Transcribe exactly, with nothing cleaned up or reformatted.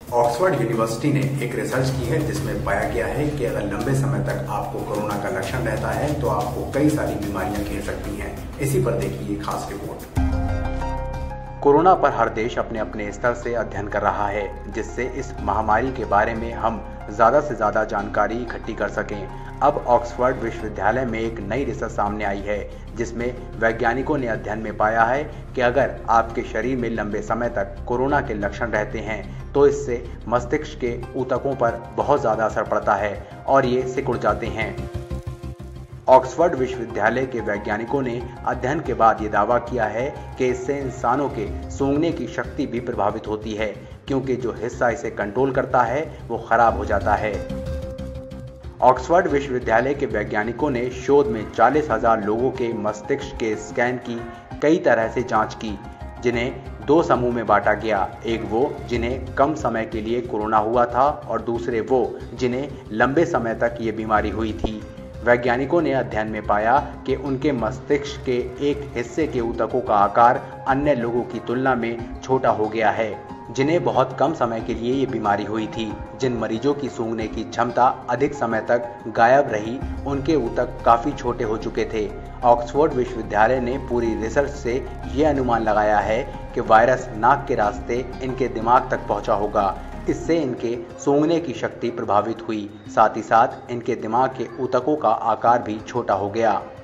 Oxford university ने एक research की है जिसमें पाया गया है कि अगर लंबे समय तक आपको कोरोना का लक्षण रहता है तो आपको कई सारी बीमारियां घेर सकती हैं। इसी पर देखिए खास रिपोर्ट। कोरोना पर हर देश अपने अपने स्तर से अध्ययन कर रहा है, जिससे इस महामारी के बारे में हम ज़्यादा से ज़्यादा जानकारी इकट्ठी कर सकें। अब ऑक्सफोर्ड विश्वविद्यालय में एक नई रिसर्च सामने आई है, जिसमें वैज्ञानिकों ने अध्ययन में पाया है कि अगर आपके शरीर में लंबे समय तक कोरोना के लक्षण रहते हैं तो इससे मस्तिष्क के ऊतकों पर बहुत ज़्यादा असर पड़ता है और ये सिकुड़ जाते हैं। ऑक्सफोर्ड विश्वविद्यालय के वैज्ञानिकों ने अध्ययन के बाद ये दावा किया है कि इससे इंसानों के सूंघने की शक्ति भी प्रभावित होती है, क्योंकि जो हिस्सा इसे कंट्रोल करता है वो खराब हो जाता है। ऑक्सफोर्ड विश्वविद्यालय के वैज्ञानिकों ने शोध में चालीस हजार लोगों के मस्तिष्क के स्कैन की कई तरह से जांच की, जिन्हें दो समूह में बांटा गया। एक वो जिन्हें कम समय के लिए कोरोना हुआ था और दूसरे वो जिन्हें लंबे समय तक ये बीमारी हुई थी। वैज्ञानिकों ने अध्ययन में पाया कि उनके मस्तिष्क के एक हिस्से के ऊतकों का आकार अन्य लोगों की तुलना में छोटा हो गया है, जिन्हें बहुत कम समय के लिए ये बीमारी हुई थी। जिन मरीजों की सूंघने की क्षमता अधिक समय तक गायब रही, उनके ऊतक काफ़ी छोटे हो चुके थे। ऑक्सफोर्ड विश्वविद्यालय ने पूरी रिसर्च से ये अनुमान लगाया है कि वायरस नाक के रास्ते इनके दिमाग तक पहुंचा होगा। इससे इनके सूंघने की शक्ति प्रभावित हुई, साथ ही साथ इनके दिमाग के ऊतकों का आकार भी छोटा हो गया।